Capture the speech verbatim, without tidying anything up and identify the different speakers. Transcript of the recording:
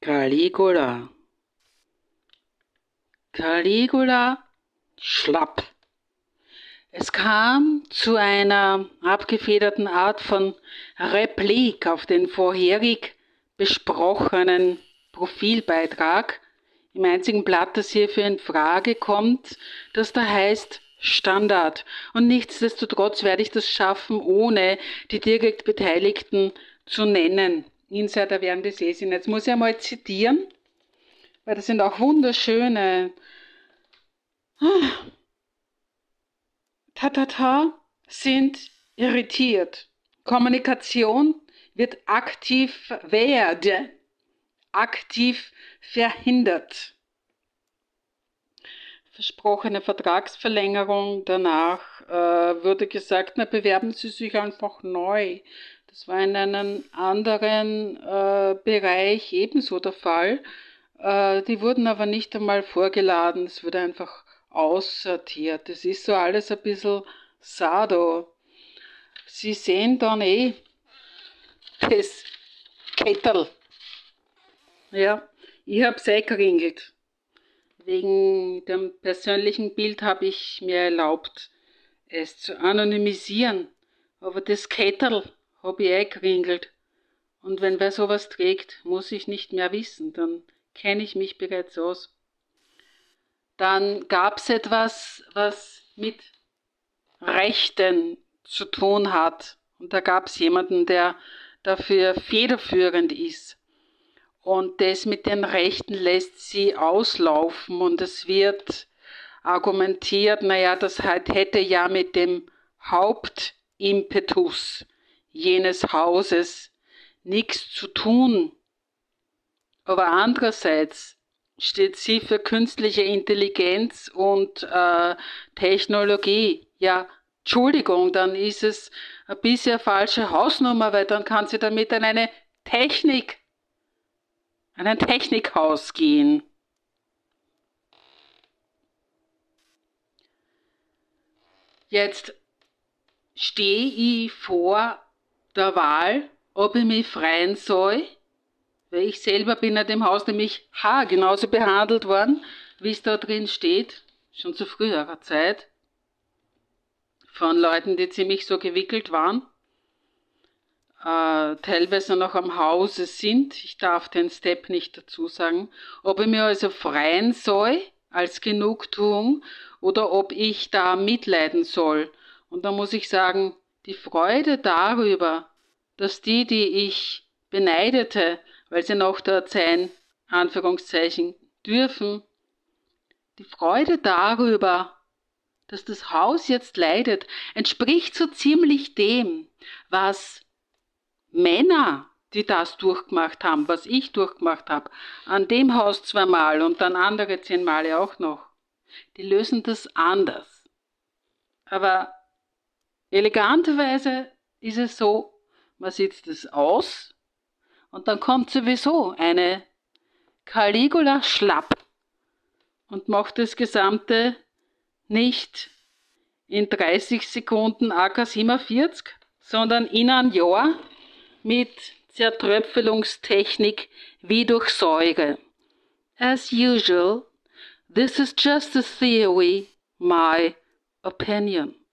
Speaker 1: Caligula. Caligula schlapp. Es kam zu einer abgefederten Art von Replik auf den vorherig besprochenen Profilbeitrag, im einzigen Blatt, das hierfür in Frage kommt, das da heißt Standard. Und nichtsdestotrotz werde ich das schaffen, ohne die direkt Beteiligten zu nennen. Insider werden das eh sehen. Jetzt muss ich einmal zitieren, weil das sind auch wunderschöne Tatata sind irritiert. Kommunikation wird aktiv werde, aktiv verhindert. Versprochene Vertragsverlängerung, danach äh, wurde gesagt, na, bewerben Sie sich einfach neu. Das war in einem anderen äh, Bereich ebenso der Fall. Äh, die wurden aber nicht einmal vorgeladen, es wurde einfach aussortiert. Das ist so alles ein bisschen Sado. Sie sehen dann eh das Kettel. Ja, ich habe es eh geringelt. Wegen dem persönlichen Bild habe ich mir erlaubt, es zu anonymisieren. Aber das Kettel habe ich eh geringelt. Und wenn wer sowas trägt, muss ich nicht mehr wissen. Dann kenne ich mich bereits aus. Dann gab es etwas, was mit Rechten zu tun hat. Und da gab es jemanden, der dafür federführend ist. Und das mit den Rechten lässt sie auslaufen. Und es wird argumentiert, naja, das hätte ja mit dem Hauptimpetus jenes Hauses nichts zu tun. Aber andererseits steht sie für künstliche Intelligenz und äh, Technologie. Ja, Entschuldigung, dann ist es ein bisschen eine falsche Hausnummer, weil dann kann sie damit an eine Technik, an ein Technikhaus gehen. Jetzt stehe ich vor der Wahl, ob ich mich freuen soll, weil ich selber bin in dem Haus nämlich ha, genauso behandelt worden, wie es da drin steht, schon zu früherer Zeit, von Leuten, die ziemlich so gewickelt waren, äh, teilweise noch am Hause sind. Ich darf den Step nicht dazu sagen. Ob ich mir also freuen soll als Genugtuung oder ob ich da mitleiden soll. Und da muss ich sagen, die Freude darüber, dass die, die ich beneidete, weil sie noch dort sein, Anführungszeichen, dürfen, die Freude darüber, dass das Haus jetzt leidet, entspricht so ziemlich dem, was Männer, die das durchgemacht haben, was ich durchgemacht habe, an dem Haus zweimal und dann andere zehn Male auch noch, die lösen das anders. Aber eleganterweise ist es so, man sitzt es aus und dann kommt sowieso eine Caligula schlapp und macht das Gesamte nicht in dreißig Sekunden A K siebenundvierzig, sondern in ein Jahr mit Zertröpfelungstechnik wie durch Säure. As usual, this is just a theory, my opinion.